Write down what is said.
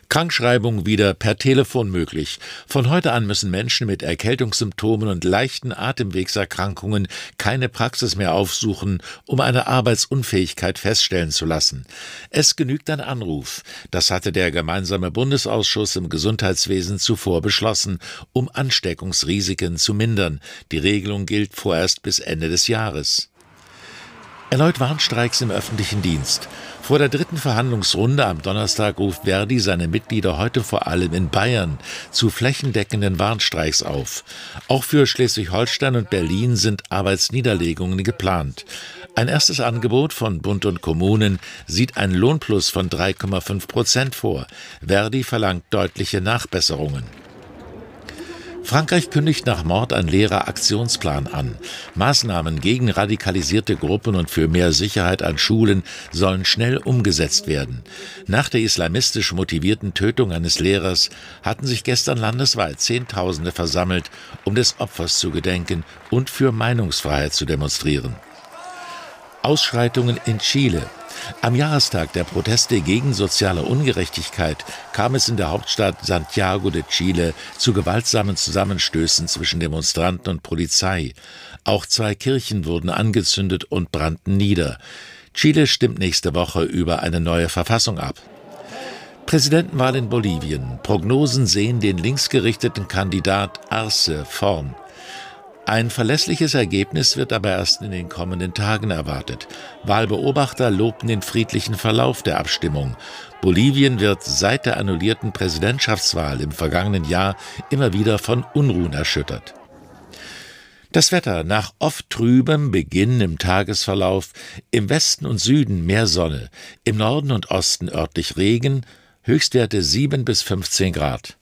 Krankschreibung wieder per Telefon möglich. Von heute an müssen Menschen mit Erkältungssymptomen und leichten Atemwegserkrankungen keine Praxis mehr aufsuchen, um eine Arbeitsunfähigkeit feststellen zu lassen. Es genügt ein Anruf. Das hatte der gemeinsame Bundesausschuss im Gesundheitswesen zuvor beschlossen, um Ansteckungsrisiken zu mindern. Die Regelung gilt vorerst bis Ende des Jahres. Erneut Warnstreiks im öffentlichen Dienst. Vor der dritten Verhandlungsrunde am Donnerstag ruft Verdi seine Mitglieder heute vor allem in Bayern zu flächendeckenden Warnstreiks auf. Auch für Schleswig-Holstein und Berlin sind Arbeitsniederlegungen geplant. Ein erstes Angebot von Bund und Kommunen sieht einen Lohnplus von 3,5% vor. Verdi verlangt deutliche Nachbesserungen. Frankreich kündigt nach Mord einen Lehrer-Aktionsplan an. Maßnahmen gegen radikalisierte Gruppen und für mehr Sicherheit an Schulen sollen schnell umgesetzt werden. Nach der islamistisch motivierten Tötung eines Lehrers hatten sich gestern landesweit Zehntausende versammelt, um des Opfers zu gedenken und für Meinungsfreiheit zu demonstrieren. Ausschreitungen in Chile. Am Jahrestag der Proteste gegen soziale Ungerechtigkeit kam es in der Hauptstadt Santiago de Chile zu gewaltsamen Zusammenstößen zwischen Demonstranten und Polizei. Auch 2 Kirchen wurden angezündet und brannten nieder. Chile stimmt nächste Woche über eine neue Verfassung ab. Präsidentenwahl in Bolivien. Prognosen sehen den linksgerichteten Kandidat Arce vorn. Ein verlässliches Ergebnis wird aber erst in den kommenden Tagen erwartet. Wahlbeobachter lobten den friedlichen Verlauf der Abstimmung. Bolivien wird seit der annullierten Präsidentschaftswahl im vergangenen Jahr immer wieder von Unruhen erschüttert. Das Wetter: nach oft trübem Beginn im Tagesverlauf, im Westen und Süden mehr Sonne, im Norden und Osten örtlich Regen, Höchstwerte 7 bis 15 Grad.